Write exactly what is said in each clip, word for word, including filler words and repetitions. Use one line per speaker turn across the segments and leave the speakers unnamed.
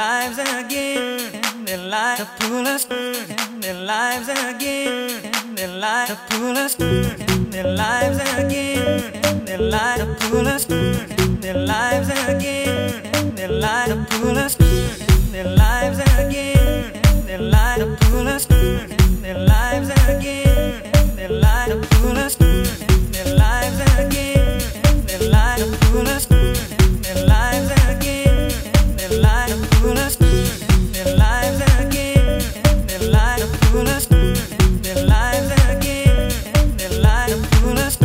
lives again, their lives to pull us, their lives again, their lives to pull us, their lives again, their lives to pull us, their lives again, their lives to pull us, their lives again, their lives to pull us, their lives again, their lives to pull us, their lives again, their lives to pull us, their lives again, their lives to pull us, their lives again, their lives to pull us, their lives again, their lives to pull us.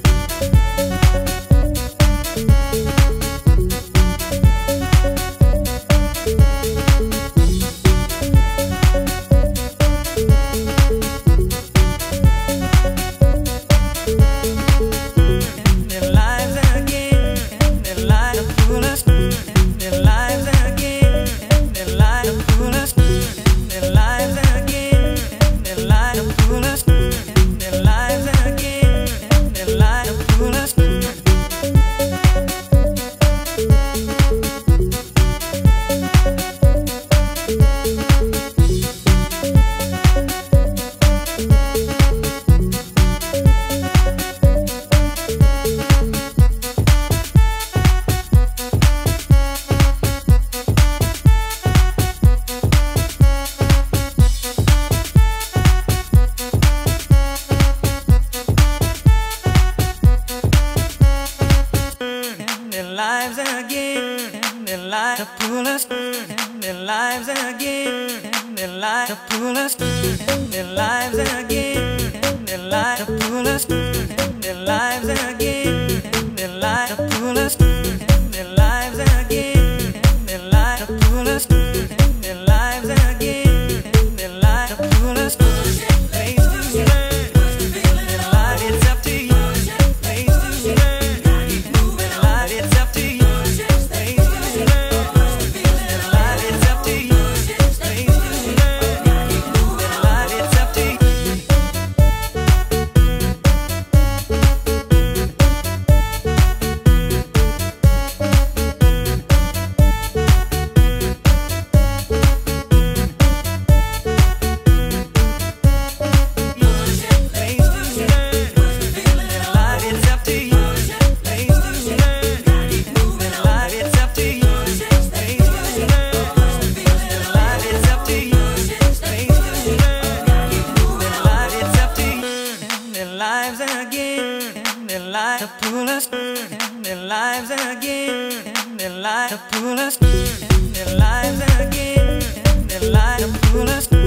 Lives again, their lives to pull us, their lives again, their lives to pull us, their lives again, their lives to pull us, their lives again, their lives to pull us, their lives again, their lives to pull us, their lives again, their lives to pull us. Place to learn, their life, it's up to you. Place to learn, their life, it's up to you. Lives again, their lives to pull us, their lives again, their lives to pull us, their lives again, their lives to pull us.